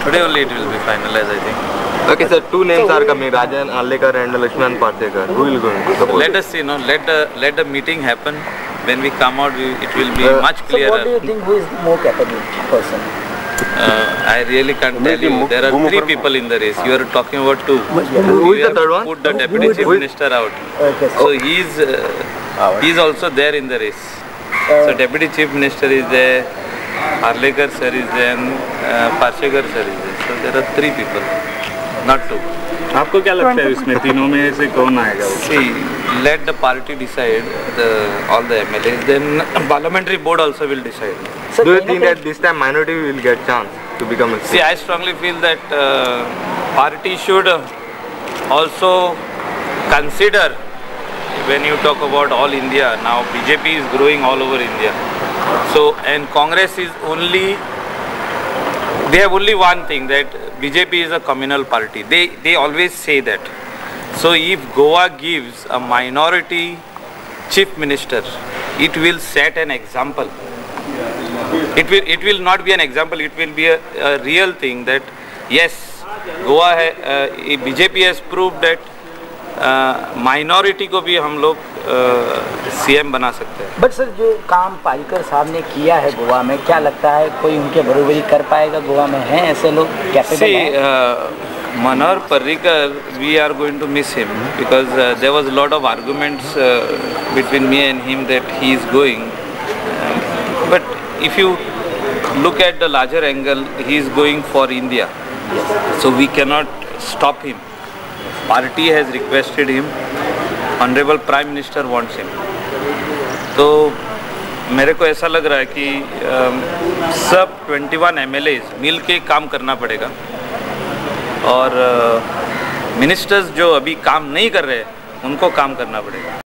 Today only it will be finalized, I think. Okay, sir. Two names are coming: Rajan Arlekar and Lakshman Parsekar. Who will go into the poll? Let us see. No, let the meeting happen. When we come out, it will be much clearer. So what do you think? Who is the more capable person? I really can't tell you. There are three people in the race. You are talking about two. Who is the third one? Put the deputy chief minister out. Okay, So he's also there in the race. So deputy chief minister is there, Arlekar sir is there, and Parsekar sir is there. So there are three people, not two. आपको क्या लगता है इसमें तीनों में से कौन आएगा? See, let the party decide, all the MLAs, then parliamentary board also will decide. So Do you think that this time minority will get chance to become a See, I strongly feel that party should also consider, when you talk about all India, now BJP is growing all over India. So, and Congress is they have only one thing, that BJP is a communal party. They always say that. So if Goa gives a minority chief minister, it will set an example. It will not be an example, it will be a real thing that yes, Goa BJP has proved that minority को भी हम लोग CM बना सकते हैं। But sir, जो काम पारिकर साहब ने किया है गोवा में, क्या लगता है कोई उनके बरोबरी कर पाएगा? गोवा में हैं ऐसे लोग कैपेबल हैं? Manohar Parrikar, we are going to miss him because there was a lot of arguments between me and him that he is going. But if you look at the larger angle, he is going for India. So we cannot stop him. Party has requested him. Honorable Prime Minister wants him. तो मेरे को ऐसा लग रहा है कि सब 21 MLAs मिल के काम करना पड़ेगा और मिनिस्टर्स जो अभी काम नहीं कर रहे हैं उनको काम करना पड़ेगा।